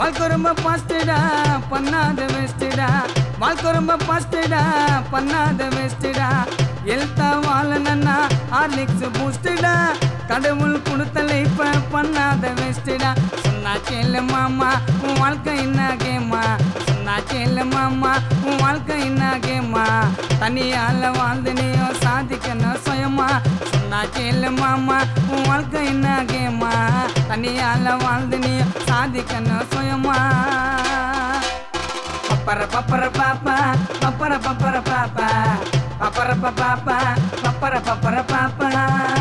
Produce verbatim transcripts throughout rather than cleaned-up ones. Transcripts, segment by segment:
வாழ்க்கை ரொம்ப பாஸ்டடா பண்ணாத வேஸ்டடா, வாழ்க்கை ரொம்ப பாஸ்டடா பண்ணாத வேஸ்டடா. எழுத்தா வாழனா ஹார்லிக்ஸ் பூஸ்டடா, கடவுள் கொடுத்த லைஃப பண்ணாத வேஸ்டடா. சொன்னா கேளு மாமா உன் வாழ்க்கை என்ன கேமா, சொன்னா கேளு மாமா உன் வாழ்க்கை என்ன கேமா. தனியால வாழ்ந்து நீயும் சாதிக்கணும் சுயமா, சொன்னா கேளு மாமா உன் வாழ்க்கை என்ன கேமா. தனியால வாழ்ந்து நீயும் சாதிக்கணும் சுயமா. பப்பர பப்பர பாப்பா பப்பர பப்பர பாப்பா பப்பர பாப்பா பப்பர பப்பர பாப்பா.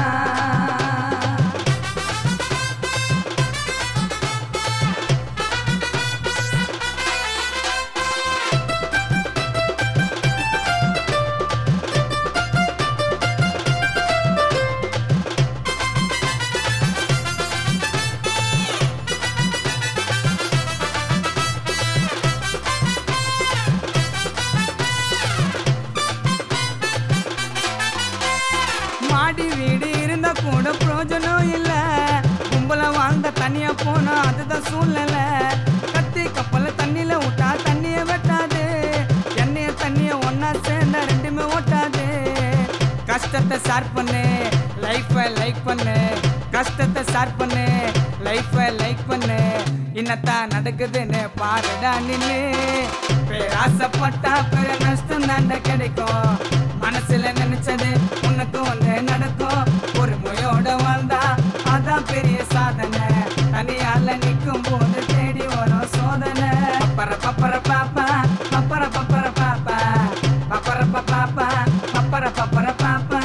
மாடி வீடு இருந்தா கூட பிரயோஜனம் இல்ல, கும்பல வாழ்ந்த தனியா போனா அதுதான் சூழ்நிலை. கத்தி கப்பல தண்ணியில விட்டா தண்ணிய வெட்டாது, எண்ணெய தண்ணிய ஒன்னா சேர்ந்தா ரெண்டுமே ஓட்டாது. கஷ்டத்தை ஷேர் பண்ணு லைஃப லைக் பண்ணு, கஷ்டத்தை ஷேர் பண்ணு லைஃப லைக் பண்ணு. இன்னத்தான் நடக்குதுன்னு பாருடா நின்னு, பேராசப்பட்டா பெரிய நஷ்டம் தாண்ட கிடைக்கும். மனசுல நினைச்சது உனக்கு ஒண்ணு நடக்கும், பொறுமையோட வாழ்ந்தா அதான் பெரிய சாதனை. தனியால நிற்கும் போது தேடி வரும் சோதனை. பப்பர பப்பர பாப்பா பப்பர பப்பர பாப்பா பப்பர பாப்பா பப்பர பப்பர பாப்பா.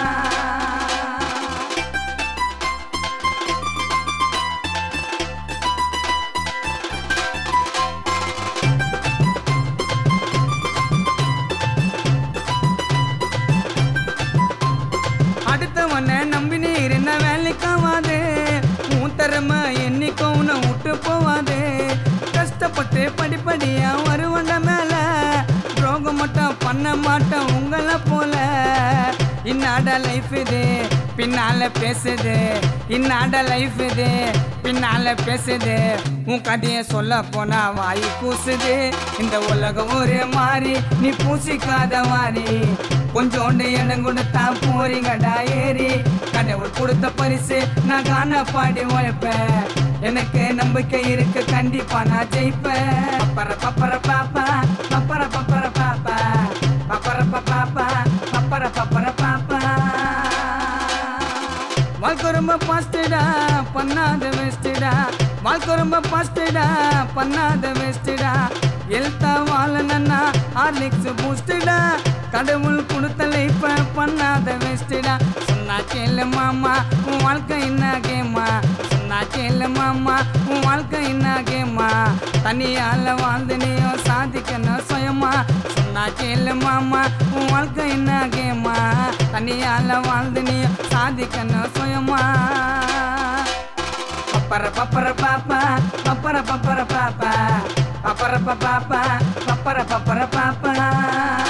அடுத்தவனை நம்பி நீர் என்ன வேலைக்காவாது, உன் திறமை என்னைக்கும் உன்னை விட்டு போவாது. கஷ்டப்பட்டு படிப்படியா வருவண்ட மேல, துரோகம் மட்டும் பண்ண மாட்டோம் உங்களை போல. இன்னாட லைஃப் இது பின்னால பேசுது, இன்னாட லைஃப் இது பின்னால பேசுது. உன் கதையை சொல்ல போனா வாய் கூசுது. இந்த உலகம் ஒரே மாறி நீ பூசிக்காத வாரி, கொஞ்சோண்டு இடம் கொடுத்தா போறீங்கடா ஏறி. கடவுள் கொடுத்த பரிசு நான் காண பாடி உழைப்பேன், எனக்கு நம்பிக்கை இருக்கு கண்டிப்பா நான் ஜெயிப்பேன். பப்பர பப்பர பாப்பா பப்பர பப்பர பாப்பா பப்பர பாப்பா பப்பர பப்பர பாப்பா. வாழ்க்கை ரொம்ப பாஸ்டடா பண்ணாத வேஸ்டடா, வாழ்க்கை ரொம்ப பாஸ்டடா பண்ணாத வேஸ்டடா. எழுத்தா வாழனா ஹார்லிக்ஸ் பூஸ்டடா, கடவுள் கொடுத்த லைஃப பண்ணாத வேஸ்டடா. சொன்னா கேளு மாமா உன் வாழ்க்கை என்ன கேமா, சொன்னா கேளு மாமா உன் வாழ்க்கை என்ன கேமா. தனியால வாழ்ந்து நீயும் சாதிக்கணும் சுயமா, சொன்னா கேளு மாமா உன் வாழ்க்கை என்ன கேமா. தனியால வாழ்ந்து நீயும் சாதிக்கணும் சுயமா. பப்பர பப்பர பாப்பா பப்பர பப்பர பாப்பா பப்பர பாப்பா பப்பர பப்பர பாப்பா.